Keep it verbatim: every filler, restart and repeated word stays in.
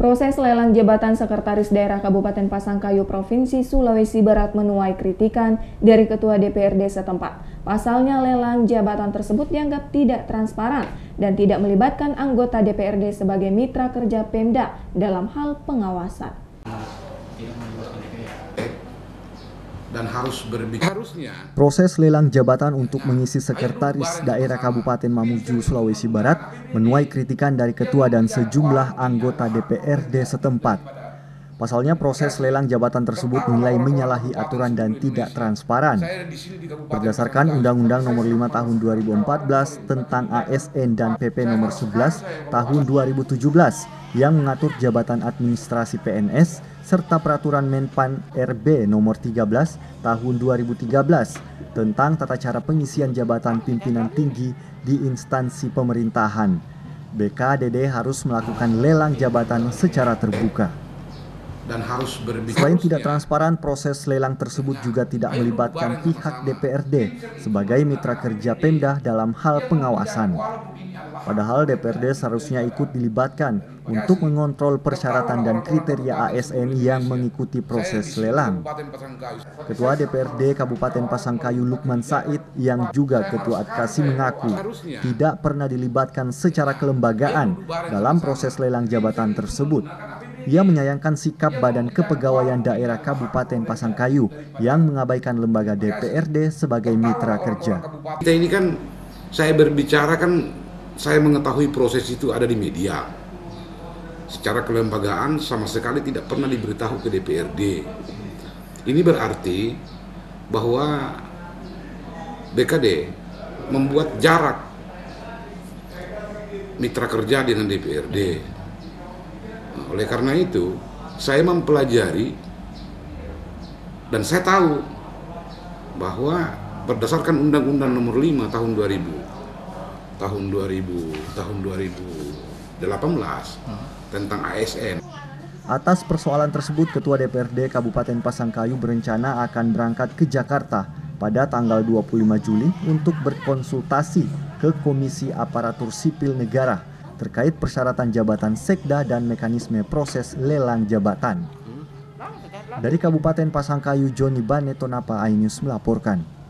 Proses lelang jabatan Sekretaris Daerah Kabupaten Pasangkayu Provinsi Sulawesi Barat menuai kritikan dari Ketua D P R D setempat. Pasalnya lelang jabatan tersebut dianggap tidak transparan dan tidak melibatkan anggota D P R D sebagai mitra kerja Pemda dalam hal pengawasan. Dan harus berbicara. Harusnya proses lelang jabatan untuk mengisi Sekretaris Daerah Kabupaten Mamuju, Sulawesi Barat menuai kritikan dari ketua dan sejumlah anggota D P R D setempat. Pasalnya proses lelang jabatan tersebut dinilai menyalahi aturan dan tidak transparan. Berdasarkan Undang-Undang Nomor lima Tahun dua ribu empat belas tentang A S N dan P P Nomor sebelas Tahun dua ribu tujuh belas yang mengatur jabatan administrasi P N S serta Peraturan Menpan R B Nomor tiga belas Tahun dua ribu tiga belas tentang tata cara pengisian jabatan pimpinan tinggi di instansi pemerintahan. B K D D harus melakukan lelang jabatan secara terbuka. Dan harus berbicara. Selain tidak transparan, proses lelang tersebut juga tidak melibatkan pihak D P R D sebagai mitra kerja Pemda dalam hal pengawasan. Padahal D P R D seharusnya ikut dilibatkan untuk mengontrol persyaratan dan kriteria A S N yang mengikuti proses lelang. Ketua D P R D Kabupaten Pasangkayu Lukman Said yang juga Ketua Adkasi mengaku tidak pernah dilibatkan secara kelembagaan dalam proses lelang jabatan tersebut. Ia menyayangkan sikap Badan Kepegawaian Daerah Kabupaten Pasangkayu yang mengabaikan lembaga D P R D sebagai mitra kerja. Kita ini kan, saya berbicara kan, saya mengetahui proses itu ada di media. Secara kelembagaan sama sekali tidak pernah diberitahu ke D P R D. Ini berarti bahwa B K D membuat jarak mitra kerja dengan D P R D. Oleh karena itu, saya mempelajari dan saya tahu bahwa berdasarkan Undang-Undang Nomor lima Tahun dua ribu, tahun dua ribu, tahun dua ribu delapan belas tentang A S N. Atas persoalan tersebut, Ketua D P R D Kabupaten Pasangkayu berencana akan berangkat ke Jakarta pada tanggal dua puluh lima Juli untuk berkonsultasi ke Komisi Aparatur Sipil Negara terkait persyaratan jabatan sekda dan mekanisme proses lelang jabatan. Dari Kabupaten Pasangkayu, Joni Banetonapa, iNews melaporkan.